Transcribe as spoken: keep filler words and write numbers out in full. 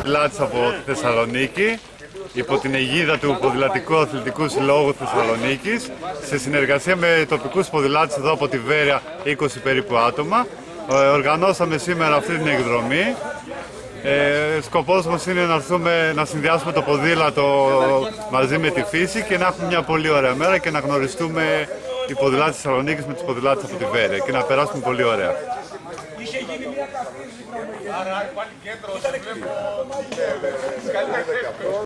Ποδηλάτης από τη Θεσσαλονίκη, υπό την αιγίδα του Ποδηλατικού Αθλητικού Συλλόγου Θεσσαλονίκης, σε συνεργασία με τοπικούς ποδηλάτες εδώ από τη Βέρεια, είκοσι περίπου άτομα. Οργανώσαμε σήμερα αυτή την εκδρομή. Ε, σκοπός μας είναι να, έρθουμε, να συνδυάσουμε το ποδήλατο μαζί με τη φύση και να έχουμε μια πολύ ωραία μέρα και να γνωριστούμε οι ποδηλάτες της Θεσσαλονίκης με τους ποδηλάτες από τη Βέρεια και να περάσουμε πολύ ωραία. Είχε γίνει μια καθήλωση. Άρα πάλι κέντρο, σε βλέπω.